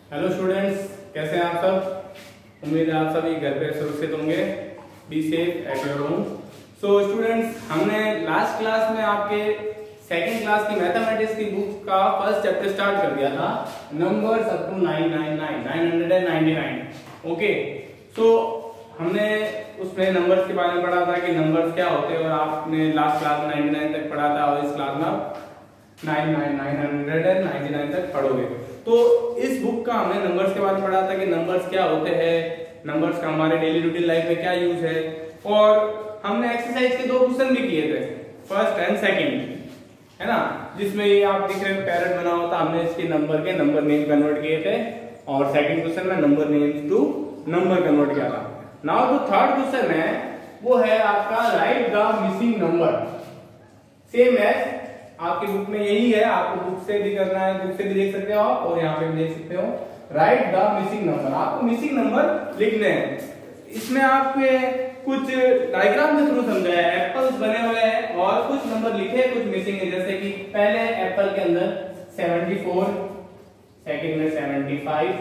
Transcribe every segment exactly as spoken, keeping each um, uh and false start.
Hello students, कैसे हैं आप सब। उम्मीद है आप सभी घर पे सुरक्षित होंगे। Be safe at your home. So students, हमने लास्ट क्लास में आपके सेकंड क्लास की मैथमेटिक्स की बुक का फर्स्ट चैप्टर स्टार्ट कर दिया था, numbers up to nine nine nine nine hundred ninety nine. Okay, so हमने उसमें नंबर्स के बारे में पढ़ा था कि नंबर्स क्या होते हैं, और आपने लास्ट क्लास में नाइंटी नाइन तक पढ़ा था और इस क्लास में nine nine nine hundred ninety nine तक पढ़ोगे। तो इस बुक का हमने नंबर्स के बारे में पढ़ा था कि नंबर्स क्या होते हैं, नंबर्स का हमारे डेली रूटीन लाइफ में क्या यूज है, और हमने एक्सरसाइज के दो क्वेश्चन भी किए थे, फर्स्ट एंड सेकंड, है ना, जिसमें ये आप दिख रहे हैं पैरेट बना होता, हमने इसके नंबर के नंबर नेम कन्वर्ट किए थे, और सेकंड क्वेश्चन में number name to number convert किया था। नाउ जो थर्ड क्वेश्चन है वो है आपका write the missing number. Same as आपकी बुक में यही है, आपको बुक से भी करना है, बुक से भी देख सकते हो आप, और यहाँ पे भी देख सकते हो राइट द मिसिंग नंबर। आपको मिसिंग नंबर लिखने हैं। इसमें आपके कुछ डायग्राम के थ्रू समझाया है, एप्पल्स बने हुए हैं और कुछ नंबर लिखे, कुछ मिसिंग है। जैसे कि पहले एप्पल के अंदर सेवेंटी फोर, सेकंड में सेवेंटी फाइव,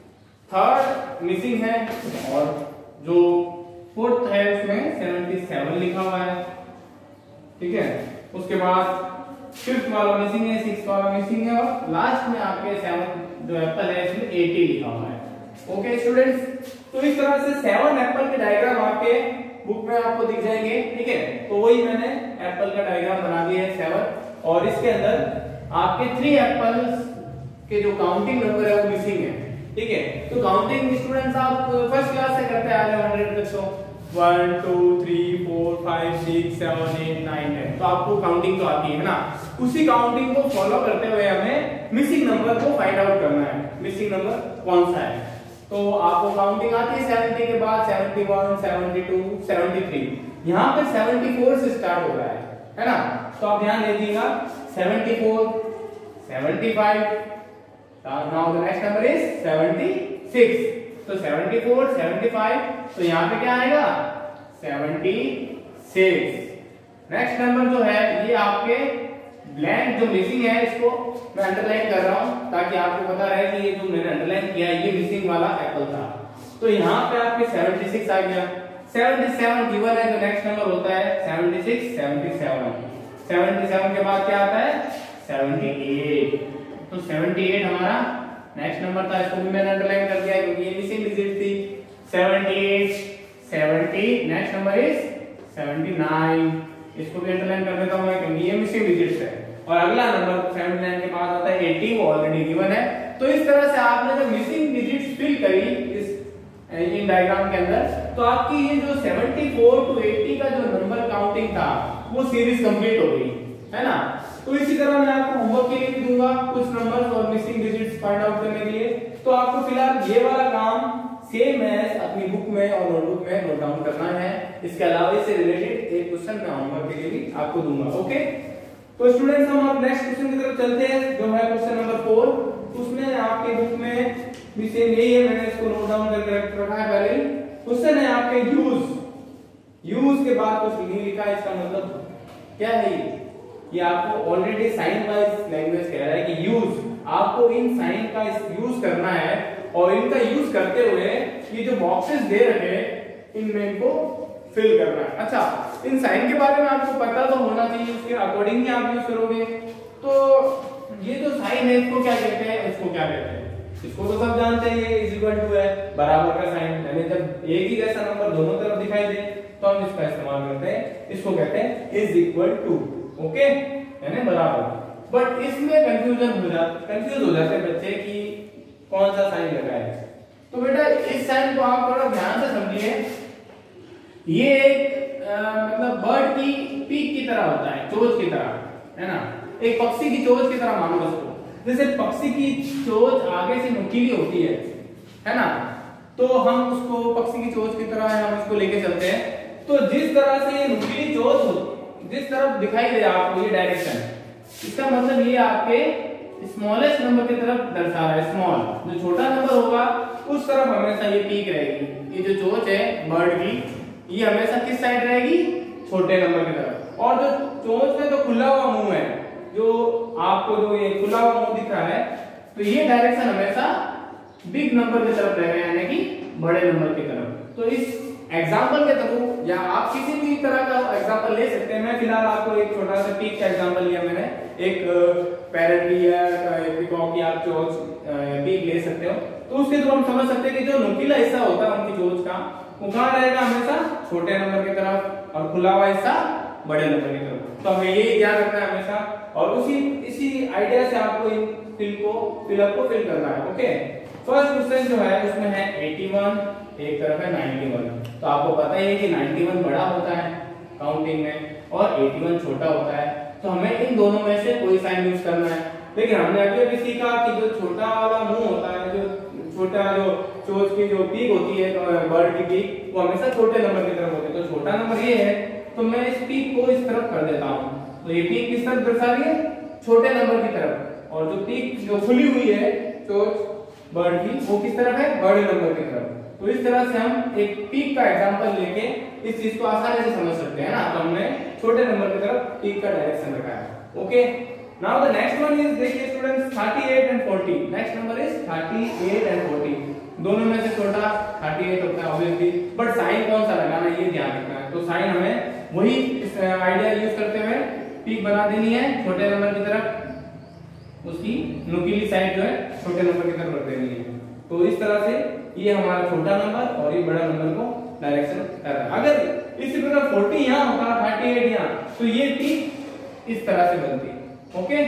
थर्ड मिसिंग है, और जो फोर्थ है उसमें सेवेंटी सेवन लिखा हुआ है। ठीक है, उसके बाद फिफ्थ वाला मिसिंग है, सिक्स वाला मिसिंग है, और लास्ट में आपके सेवन जो एप्पल है इसमें एटी लिखा हुआ है। ओके स्टूडेंट्स, तो इस तरह से सेवन एप्पल के डायग्राम आपके बुक में आपको दिख जाएंगे। ठीक है, तो वही मैंने एप्पल का डायग्राम बना दिया है सेवन, और इसके अंदर आपके थ्री एप्पल्स के जो काउंटिंग नंबर है वो मिसिंग है। ठीक है, तो काउंटिंग स्टूडेंट्स आप फर्स्ट क्लास से करते आ रहे हो हंड्रेड तक, तो one two three four five six seven eight nine ten, तो आपको काउंटिंग तो आती है ना। उसी काउंटिंग को फॉलो करते हुए हमें मिसिंग नंबर को फाइंड आउट करना है, मिसिंग नंबर कौन सा है। तो आपको काउंटिंग आती है सेवेंटी के बाद seventy one, seventy two, seventy three, यहाँ पे सेवेंटी फोर से स्टार्ट हो रहा है, है ना। तो आप ध्यान दीजिएगा, seventy four, seventy five, now the next number is seventy six. तो सेवेंटी फोर, सेवेंटी फाइव, तो यहाँ पे क्या आएगा सेवेंटी सिक्स। नेक्स्ट नंबर जो है ये आपके ब्लैंक जो मिसिंग है, इसको मैं अंडरलाइन कर रहा हूं ताकि आपको पता रहे कि ये जो मैंने अंडरलाइन किया है ये मिसिंग वाला एप्पल था। तो यहाँ पे आपके सेवेंटी सिक्स आ गया। सेवेंटी सेवन गिवन है, तो नेक्स्ट नंबर होता है seventy six, seventy seven. Seventy seven के बाद क्या आता है सेवेंटी एट। तो सेवेंटी एट हमारा नेक्स्ट नंबर था, इसको भी मैंने अंडरलाइन कर दिया क्योंकि ये मिसिंग डिजिट थी। Seventy eight, seventy, next number is seventy nine, इसको भी अंडरलाइन कर देता हूं मैं क्योंकि ये मिसिंग डिजिट्स है। और अगला नंबर सेवेंटी नाइन के बाद आता है एटी, वो ऑलरेडी गिवन है। तो इस तरह से आपने जब मिसिंग डिजिट्स फिल करी इस इन डायग्राम के अंदर, तो आपकी ये जो सेवेंटी फोर टू एटी का जो नंबर काउंटिंग था वो सीरीज कंप्लीट हो गई, है ना। तो इसी तरह मैं आपको होमवर्क के लिए भी दूंगा कुछ नंबर्स और मिसिंग डिजिट्स फाइंड आउट करने के लिए। तो आपको फिलहाल ये वाला काम सेम एज अपनी बुक में और नोटबुक में नोट डाउन करना है। इसके अलावा इससे रिलेटेड एक क्वेश्चन मैं होमवर्क के लिए भी आपको दूंगा। ओके, तो स्टूडेंट्स हम अब नेक्स्ट क्वेश्चन की तरफ चलते हैं, जो है क्वेश्चन नंबर फोर। उसमें आपके बुक में भी सेम यही है, मैंने इसको नोट डाउन करके रखा है पहले ही। क्वेश्चन है आपके यूज, यूज के बाद कुछ नहीं लिखा है, इसका मतलब क्या है ये ये आपको ऑलरेडी साइन वाइज लैंग्वेज कह रहा है कि यूज, आपको इन साइन का यूज करना है, और इनका यूज करते हुए ये जो बॉक्सेस दे रखे हैं इनमें इनको फिल करना है। अच्छा, इन साइन के बारे में आपको पता तो होना चाहिए, उसके अकॉर्डिंग ही आप यूज करोगे। तो ये जो साइन है इसको क्या कहते हैं, इसको क्या कहते हैं, इसको तो सब जानते हैं, ये इज इक्वल टू है बराबर का साइन, यानी जब एक ही जैसा नंबर दोनों तरफ दिखाई दे तो हम इसका इस्तेमाल करते हैं, इसको कहते हैं इज इक्वल टू। ओके, यानी बराबर। बट इसमें कंफ्यूजन हो जाता कंफ्यूज हो जाते हैं बच्चे कि कौन सा साइन लगा है। तो बेटा इस साइन को आप थोड़ा ध्यान से समझिए। ये एक मतलब बर्ड की पीक की तरह होता है, चोंच की तरह, है ना, एक पक्षी की चोंच की तरह मानो इसको। जैसे पक्षी की चोंच आगे से नुकीली होती है, है ना, तो हम उसको पक्षी की चोंच की तरह हम इसको लेके चलते हैं। तो जिस तरह से ये नुकीली चोंच जिस तरफ दिखाई दे आपको ये डायरेक्शन, इसका मतलब ये आपके स्मॉलेस्ट नंबर की तरफ दर्शा रहा है। स्मॉल जो छोटा नंबर होगा उस तरफ हमेशा ये पीक रहेगी। ये जो चोंच है बर्ड की, ये हमेशा किस साइड रहेगी, छोटे नंबर की तरफ। और जो चोंच में जो खुला हुआ मुंह है, जो आपको जो ये खुला हुआ मुंह दिख रहा है, तो ये डायरेक्शन हमेशा बिग नंबर की तरफ रहेगा, यानी कि बड़े नंबर की तरफ। तो इस एग्जाम्पल के थ्रू या आप किसी भी तरह का एग्जाम्पल ले सकते हैं। मैं फिलहाल आपको एक छोटा सा पीक का एग्जाम्पल लिया मैंने, एक पैरेट लिया, एक पिकॉक या आप चोच पीक ले सकते हो। तो उसके थ्रू हम समझ सकते हैं कि जो नुकीला हिस्सा होता है उनकी चोच का, वो कहाँ रहेगा, हमेशा छोटे नंबर की तरफ, और खुला हुआ हिस्सा बड़े नंबर की तरफ। तो हमें यही ध्यान रखना है हमेशा, और उसी इसी आइडिया से आपको इन फिल को फिलअप को फिल करना है। ओके, फर्स्ट क्वेश्चन जो है उसमें है इक्यासी, एक तरफ है इक्यानवे। तो आपको पता ही है कि इक्यानवे बड़ा होता है काउंटिंग में और इक्यासी छोटा होता है। तो हमें इन दोनों में से कोई साइन यूज करना है। लेकिन हमने अभी अभी सीखा कि जो छोटा वाला मुंह होता है, जो छोटा जो चोच की जो पीक होती है बर्ड की पीक, वो हमेशा छोटे नंबर की तरफ होती है। तो छोटा नंबर ये है, तो मैं इस पीक को इस तरफ कर देता हूँ। तो ये पीक किस तरफ दर्शा रही है, छोटे नंबर की तरफ, और जो पीक जो खुली हुई है चोच बर्ड की, वो किस तरफ है, बड़े नंबर की तरफ। तो इस तरह से हम एक पीक का एग्जांपल लेके इस चीज को आसानी से समझ सकते हैं ना। तो हमने छोटे नंबर की तरफ पीक का डायरेक्शन रखा है। Okay, now the next one is, देखिए students, thirty eight and forty. Next number is thirty eight and forty. दोनों में से छोटा अड़तीस होता है ऑब्वियसली, बट साइन कौन सा लगाना है ये ध्यान रखना है। तो साइन हमें वही इस आइडिया यूज करते हुए पीक बना देनी है छोटे नंबर की तरफ, उसकी नुकीली साइड जो है छोटे नंबर की तरफ रख देनी है। तो इस तरह से ये हमारा छोटा नंबर और ये बड़ा नंबर को डायरेक्शन कर रहा है। अगर इसी प्रकार चालीस यहाँ होता, अड़तीस यहाँ, तो ये पीक इस तरह से बनती। Okay,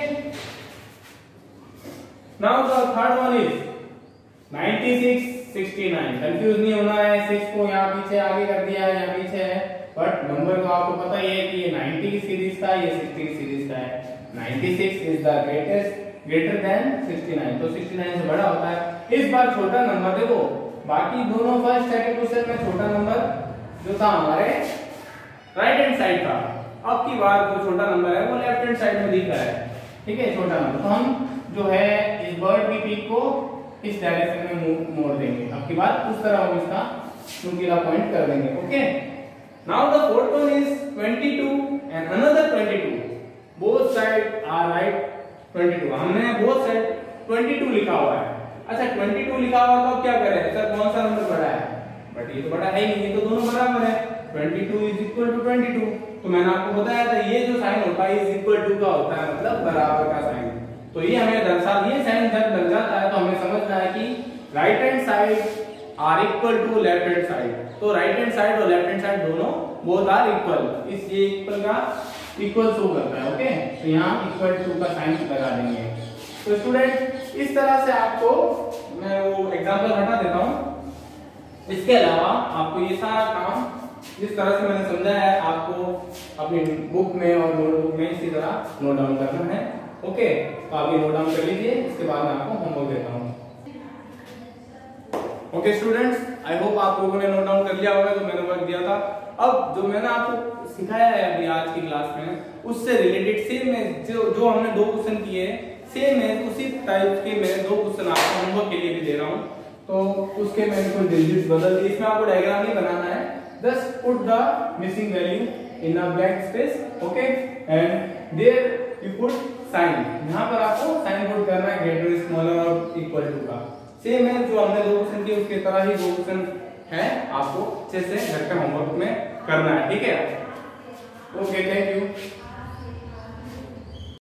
now the third one is छियानवे, उनहत्तर। कंफ्यूज नहीं होना है, सिक्स को यहाँ पीछे आगे कर दिया है, यहाँ पीछे है, बट नंबर को आपको पता ही है कि ये नब्बे की सीरीज का, ये साठ की सीरीज का है। छियानवे is the greatest greater than उनहत्तर, तो उनहत्तर से बड़ा होता है। इस बार छोटा नंबर देखो, बाकी दोनों फर्स्ट सेकंड क्वेश्चन में छोटा नंबर जो था हमारे राइट हैंड साइड था, अब की बार जो छोटा नंबर है वो लेफ्ट हैंड साइड में दिख रहा है। ठीक है, छोटा नंबर। तो हम जो है इस बर्ड की पीक को इस डायरेक्शन में मोड़ देंगे, अब की बार उस तरह हम इसका नुकीला पॉइंट कर देंगे। Okay, now the fourth one is बाईस एंड अनदर बाईस, बोथ साइड आर राइट बाईस। हमने बोथ साइड बाईस लिखा हुआ है। अच्छा, बाईस लिखा हुआ तो अब क्या करें सर, कौन सा नंबर बड़ा है, बट ये तो बड़ा है ही नहीं, ये तो दोनों बराबर है। बाईस इज इक्वल टू बाईस। तो मैंने आपको बताया था ये जो साइन होता है इज इक्वल टू का होता है, मतलब बराबर का साइन। तो ये हमें दर्शा दिए साइन जब लग जाता है तो हमें समझना है कि right hand side are equal to left hand side. तो राइट हैंड साइड और लेफ्ट हैंड साइड दोनों बोथ आर इक्वल, इस ये इक्वल का इक्वल शो करता है। ओके, तो यहाँ इक्वल टू का साइन लगा देंगे। तो स्टूडेंट इस तरह से आपको मैं वो एग्जांपल हटा देता हूँ। इसके अलावा आपको ये सारा काम जिस तरह से मैंने समझाया है आपको अपनी बुक में और नोटबुक में इसी तरह नोट डाउन करना है। ओके, तो आप ये नोट डाउन कर लीजिए, इसके बाद मैं आपको होमवर्क देता हूँ। ओके स्टूडेंट्स, आई होप आप लोगों ने नोट डाउन कर लिया होगा जो मैंने वर्क दिया था। अब जो मैंने आपको सिखाया है अभी आज की क्लास में, उससे रिलेटेड सेम है, जो जो हमने दो क्वेश्चन किए सेम है, उसी टाइप के मैं दो क्वेश्चन आपको होमवर्क के लिए भी दे रहा हूँ। तो उसके मैंने कोई डिजिट्स बदल दी, इसमें आपको डायग्राम नहीं बनाना है, just put the missing value in a blank space. Okay, and there you put sign, यहाँ पर आपको साइन पुट करना है ग्रेटर स्मॉलर और इक्वल टू का। सेम है जो हमने दो क्वेश्चन किए उसके तरह ही दो क्वेश्चन है, आपको अच्छे से घर के होमवर्क में करना है। ठीक है, ओके, थैंक यू।